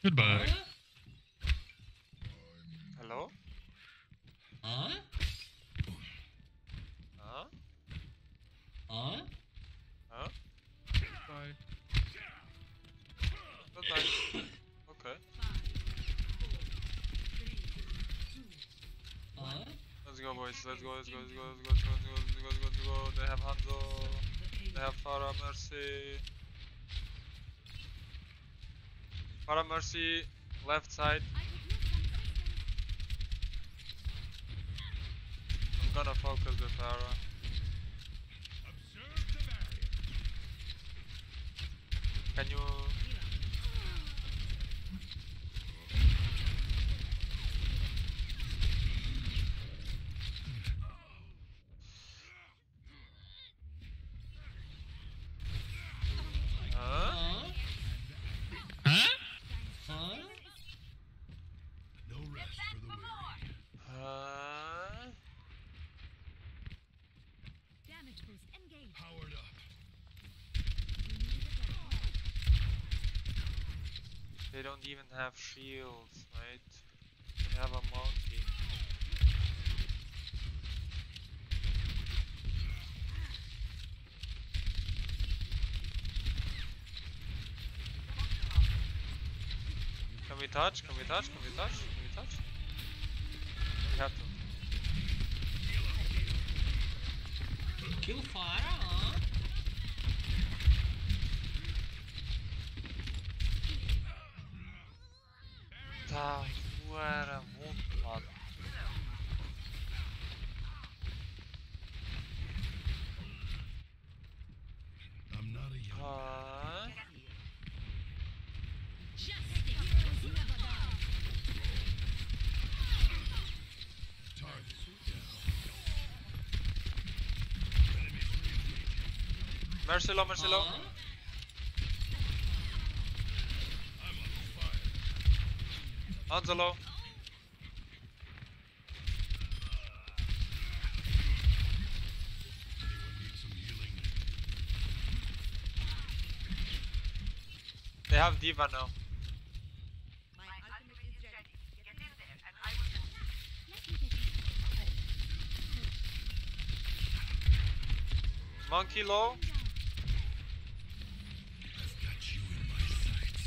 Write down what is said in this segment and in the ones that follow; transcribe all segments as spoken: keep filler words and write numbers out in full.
Goodbye. Huh? Hello? Huh? Huh? Huh? Huh? Bye. Goodbye. Okay. Huh? Let's go, boys. Let's go, let's go, let's go, let's go, let's go, let's go, let's go, let's go, let's go. They have Hanzo. They have Farah Mercy. Farah Mercy, left side. I'm gonna focus the Farah. Can you... Huh? Huh? Huh? Huh? No rest for the weary. Huh? Damage boost engaged. Powered up. They don't even have shields, mate. They have a monkey. Can we touch? Can we touch? Can we touch? Can we touch? We have to. Kill Farah, huh? Ta fuera man. I'm not a young Huh? Heroes never die. target. Down. Mercilo, Mercilo. Huh? I'm on fire. Angelo. Anyone need some healing? They have Diva now. My ultimate is ready. Get in there and I will. Let me get you. Monkey low. I've got you in my sights.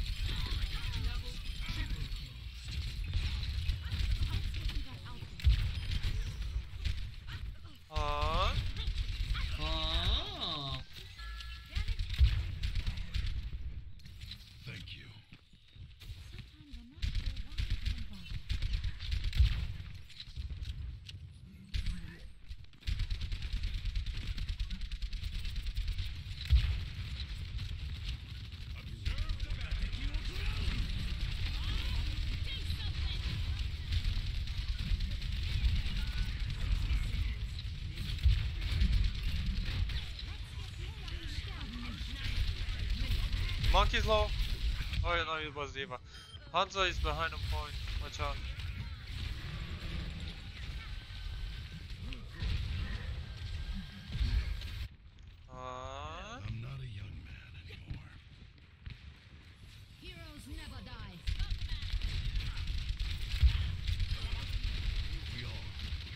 Huh? Huh? Thank you. Sometimes I'm not sure why I'm involved. Observe the battle. Monkey's low. Oh yeah, no, it was Diva. Hanzo is behind on point. Watch out. Huh? I'm not a young man anymore. Heroes never die. We all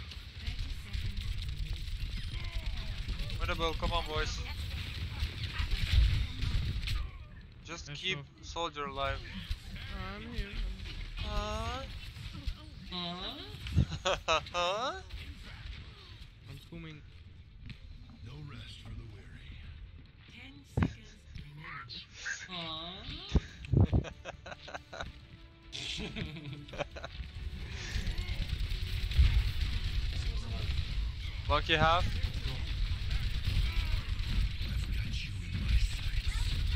Winnable, come on, boys. Just Yes, keep sir. soldier alive. I'm here. Huh? Huh? I'm coming. no rest for the weary. Ten seconds remaining. Huh? Monkey half. I've got you in my sights.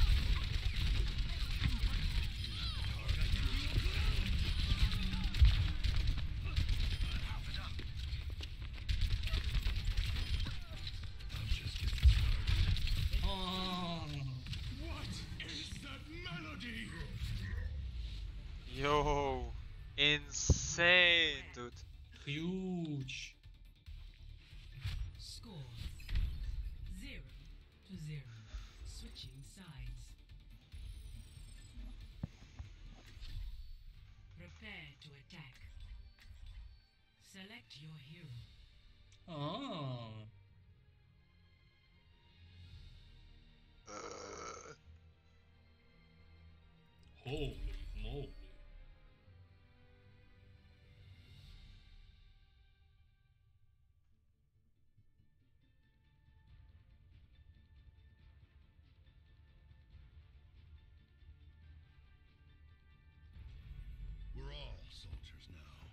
I'm just getting started. Oh. What is that melody? Yo, insane, dude. Huge. Score zero to zero. Switching sides. to attack. Select your hero. Oh. Uh, Holy moly. We're all soldiers now.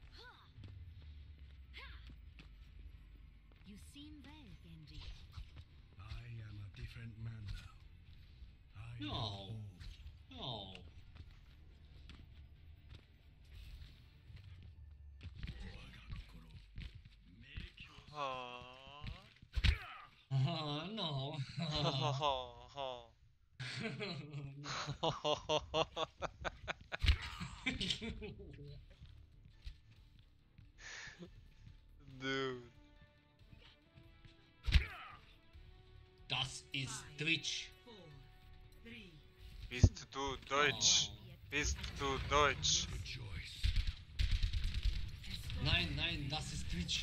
You seem well, Genji. I am a different man now. I No. am old. No. Make your Aww. Oh, no. Dude. Das ist Twitch. Four, three, Bist du Deutsch? Oh. Bist du Deutsch? good choice. Nein, nein, das ist Twitch.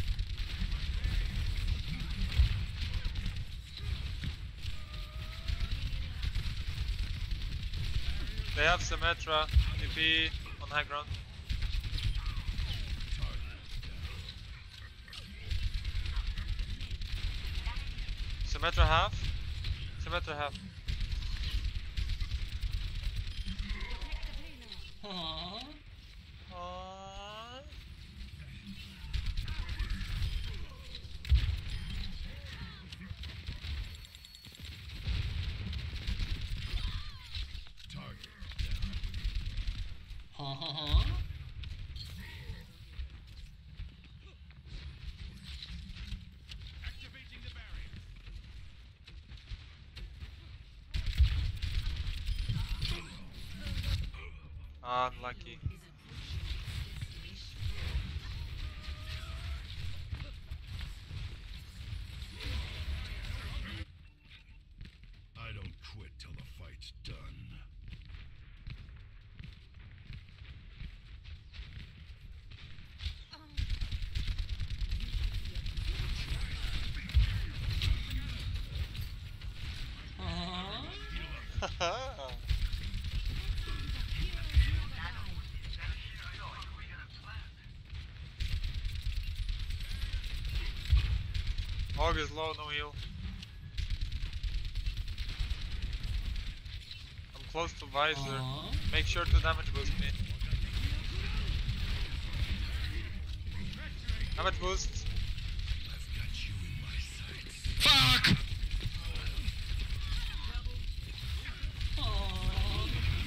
They have Symmetra, D P on high ground. Symmetra half. Symmetra half. Aww. Aww. Target. Ha ha ha. Activating the barrier. Unlucky. is approaching its destination. I don't quit till the fight's done. Aww. Hog is low, no heal. I'm close to Visor. Aww. Make sure to damage boost me. Damage boost. I've got you in my sights. Fuck! Aww.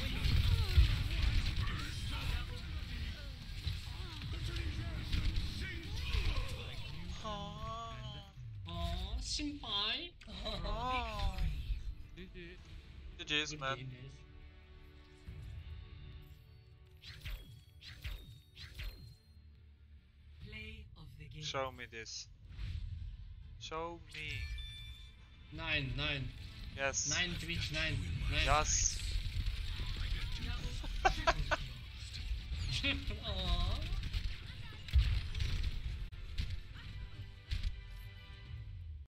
Aww, Senpai. Oh. G G. G G's, man. Play of the game. Show me this. Show me. Nine, nine. Yes. Nine Twitch, nine. Nine. Yes. Double, triple kill. Aww.